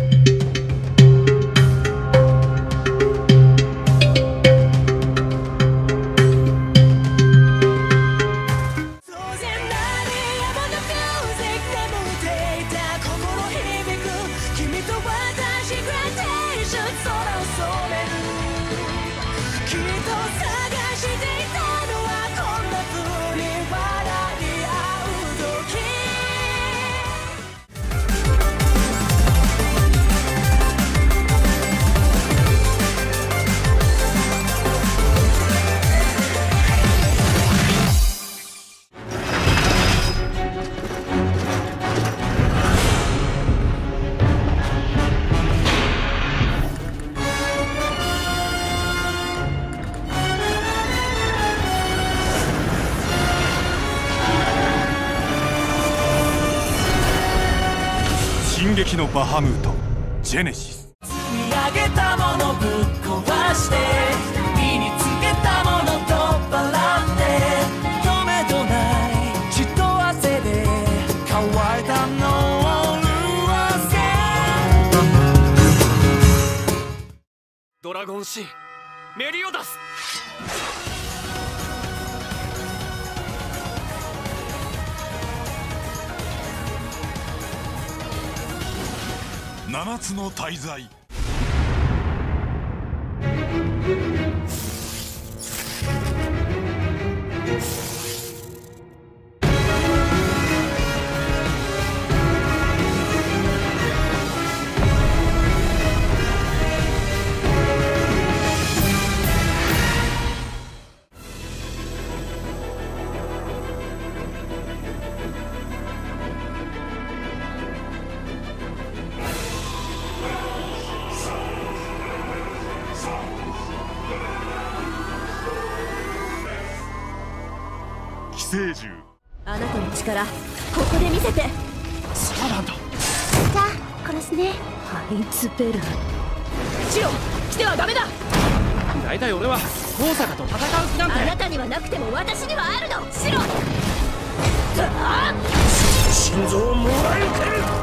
進撃のバハムートジェネシス。 積み上げたものぶっ壊して身につけたもの取っ払って止めどない血と汗で乾いたのを潤せ。ドラゴンシーンメリオダス。 七つの大罪。寄生獣。 あなたの力ここで見せて。 そうなんだ。 じゃあ殺すね。ハイツベラシロ来てはダメだ。 大体俺は高坂と戦う気なんて。 あなたにはなくても私にはあるの。シロ心臓をもらえてる。